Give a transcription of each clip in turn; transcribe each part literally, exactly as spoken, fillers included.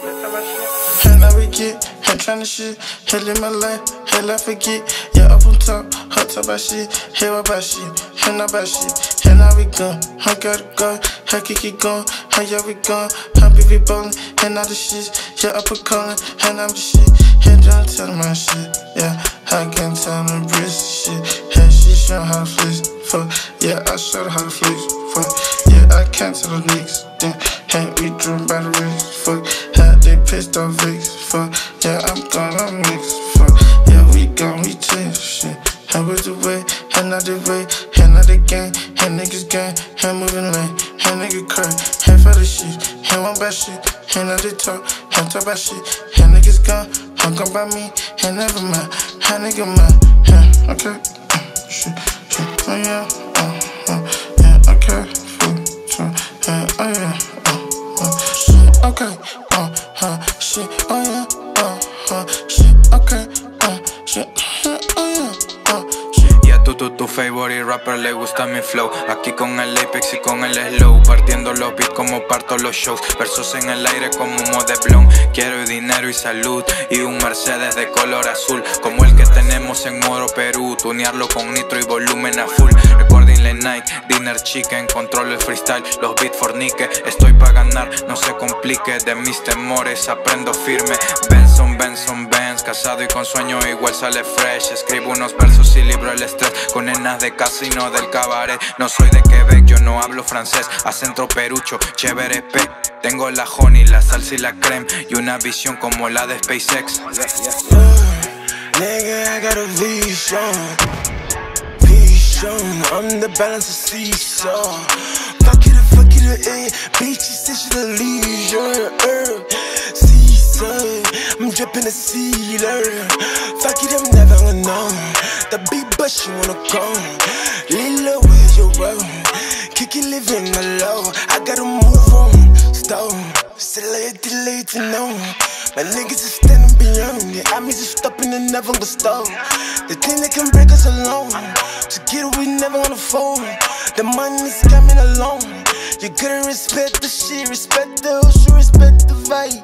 And now we get, and tryna shit, hell in my life, hell I forget. Yeah, up on top, hot top about shit, hell about shit, and about shit. And now we gone, I gotta go, I can keep going, how yeah we gone, how big we ballin', and now the shit, yeah up a callin', and I'm the shit, and don't tell my shit, yeah, I can't tell the wrist shit, hey she show how to flex, fuck, yeah I showed her how to flex, fuck, yeah I can't tell the niggas, then, hey we drew by the wrist, fuck, had they pissed off Vicks, fuck, yeah I'm gone, I'm mixed, fuck, yeah we gone, we change shit, and with the way, and not the way, and not the gang, and niggas gang, and moving lane, and nigga cry, and for the shit, and one bad shit, and not they talk, and talk about shit, and niggas gone, and come by me, and never mind, and nigga mine, yeah, okay, uh, shit, shit, oh yeah, uh, uh, yeah, okay, fool, uh, oh yeah, uh, uh, shit, okay, uh, uh, shit, oh yeah, uh, uh, shit, okay, uh, shit, oh yeah, uh, shit. Yeah, tú, tú, tu favorite rapper le gusta mi flow. Aquí con el Apex y con el Slow, partiendo los beats como parto los shows. Versos en el aire como humo de blon. Quiero dinero y salud y un Mercedes de color azul, como el que tenemos en Moro Perú. Tunearlo con nitro y volumen a full. Recording le Nike, dinner chicken, control el freestyle, los beats fornique. Estoy pa' ganar, no se complique. De mis temores aprendo firme. Benson, Benson, Benz, casado y con sueño igual sale fresh. Escribo unos versos y libro el estrés con nenas de casa y no del cabaret. No soy de Quebec, yo no hablo francés. Acento perucho, chévere pe. Tengo la honey, la salsa y la creme y una visión como la de SpaceX. uh, Nigga, I got a vision, vision. I'm the balance of seesaw. Fuck it, fuck it, eh. Bitch, you said she the leisure. Uh, Seaside, I'm dripping the sealer. Fuck it, I'm never gonna know. The big bus, you wanna come. Lila, where you roll? Kick it, living alone. I gotta move on, stone. Still late, delay to know. My niggas are standing beyond it. I mean, just stopping and never gonna stop. The thing that can break us alone. Together, we never gonna fold. The money's coming along. You gotta respect the shit, respect the ocean, respect the vibe.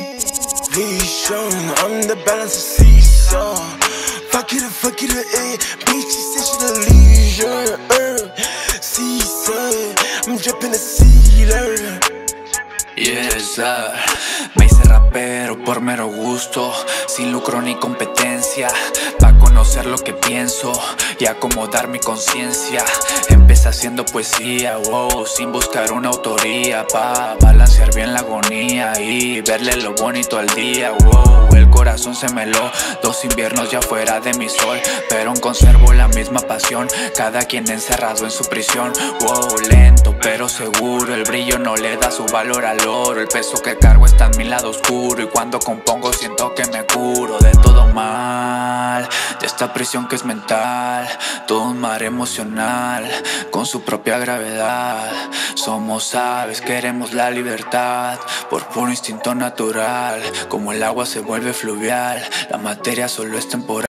Vision, I'm the balance of seesaw. Fuck it, fuck it, eh. Bitch, you said she the leisure. Uh, Seaside, I'm dripping the sealer. Yes, sir. Me hice rapero por mero gusto, sin lucro ni competencia, pa' conocer lo que pienso y acomodar mi conciencia. Empecé haciendo poesía, wow, sin buscar una autoría, pa' balancear bien la agonía y verle lo bonito al día, wow. El corazón se me heló, dos inviernos ya fuera de mi sol, pero aún conservo la misma pasión, cada quien encerrado en su prisión, wow. Lento pero seguro, el brillo no le da su valor al oro. El peso que cargo está en mi lado oscuro y cuando compongo siento que me curo de todo mal, de esta prisión que es mental, todo un mar emocional con su propia gravedad. Somos aves, queremos la libertad por puro instinto natural, como el agua se vuelve fluvial, la materia solo es temporal.